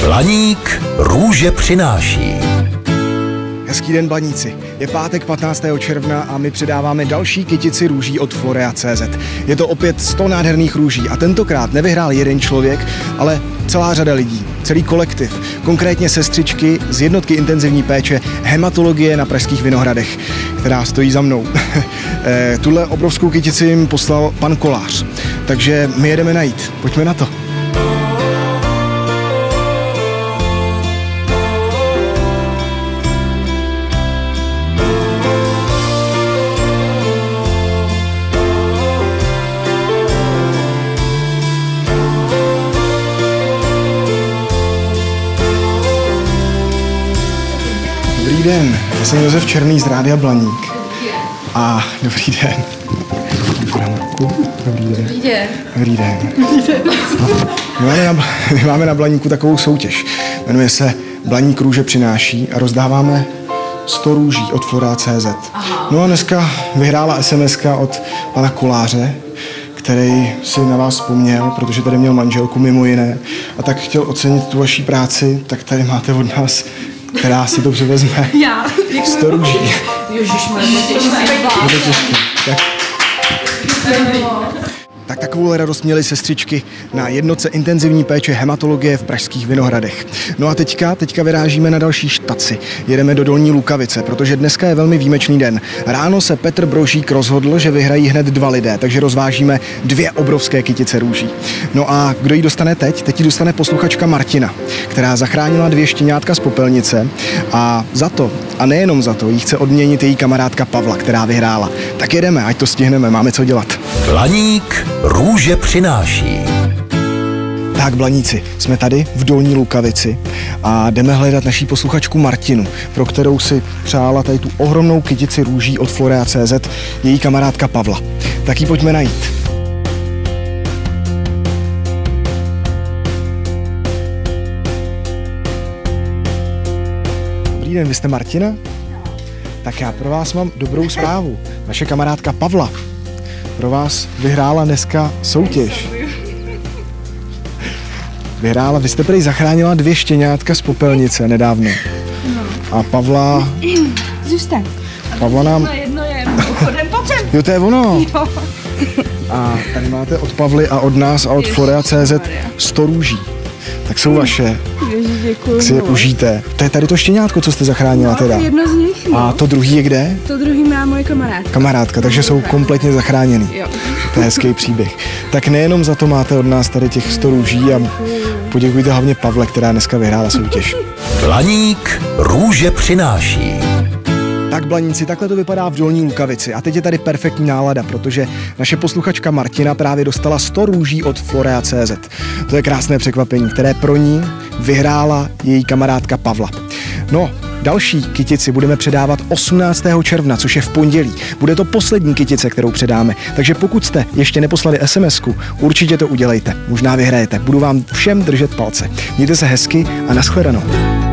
Blaník růže přináší. Hezký den, Blaníci. Je pátek 15. června a my předáváme další kytici růží od Florea.cz. Je to opět 100 nádherných růží a tentokrát nevyhrál jeden člověk, ale celá řada lidí, celý kolektiv, konkrétně sestřičky z jednotky intenzivní péče hematologie na Pražských Vinohradech, která stojí za mnou. Tuhle obrovskou kytici jim poslal pan Kolář, takže my jedeme najít. Pojďme na to. Dobrý den, já jsem Josef Černý z Rádia Blaník. A dobrý den. Dobrý den. Dobrý den. My máme na Blaníku takovou soutěž. Jmenuje se Blaník růže přináší a rozdáváme 100 růží od Florea.cz. No a dneska vyhrála SMS-ka od pana Koláře, který si na vás vzpomněl, protože tady měl manželku mimo jiné a tak chtěl ocenit tu vaší práci, tak tady máte od nás, která si to převezme. Já. 100 růží. Tak takovou radost měly sestřičky na jednotce intenzivní péče hematologie v Pražských Vinohradech. No a teďka vyrážíme na další štaci. Jedeme do Dolní Lukavice, protože dneska je velmi výjimečný den. Ráno se Petr Brožík rozhodl, že vyhrají hned 2 lidé, takže rozvážíme 2 obrovské kytice růží. No a kdo ji dostane teď? Teď ji dostane posluchačka Martina, která zachránila 2 štěňátka z popelnice a za to, a nejenom za to, jí chce odměnit její kamarádka Pavla, která vyhrála. Tak jedeme, ať to stihneme, máme co dělat. Blaník růže přináší. Tak, Blaníci, jsme tady v Dolní Lukavici a jdeme hledat naší posluchačku Martinu, pro kterou si přála tady tu ohromnou kytici růží od Florea.cz její kamarádka Pavla. Tak ji pojďme najít. Dobrý den, vy jste Martina? Tak já pro vás mám dobrou zprávu. Vaše kamarádka Pavla pro vás vyhrála dneska soutěž. Vyhrála, vy jste prý zachránila 2 štěňátka z popelnice nedávno. A Pavla... Zůstaň. Pavla nám... Jedno je obchodem, pojď sem. Jo, to je ono. Jo. A tady máte od Pavly a od nás a od Florea.cz 100 růží. Tak jsou vaše. Ježiš, děkuju. Tak si je užijte. To je tady to štěňátko, co jste zachránila teda. Jedno z nich, no. A to druhý je kde? To druhý má moje kamarádka. Kamarádka, takže jsou kompletně zachráněný. Jo. To je hezký příběh. Tak nejenom za to máte od nás tady těch 100 růží a poděkujte hlavně Pavle, která dneska vyhrála soutěž. Blaník růže přináší. Tak, Blaníci, takhle to vypadá v Dolní Lukavici a teď je tady perfektní nálada, protože naše posluchačka Martina právě dostala 100 růží od Florea.cz. To je krásné překvapení, které pro ní vyhrála její kamarádka Pavla. No, další kytici budeme předávat 18. června, což je v pondělí. Bude to poslední kytice, kterou předáme, takže pokud jste ještě neposlali SMS-ku, určitě to udělejte. Možná vyhrajete. Budu vám všem držet palce. Mějte se hezky a nashledanou.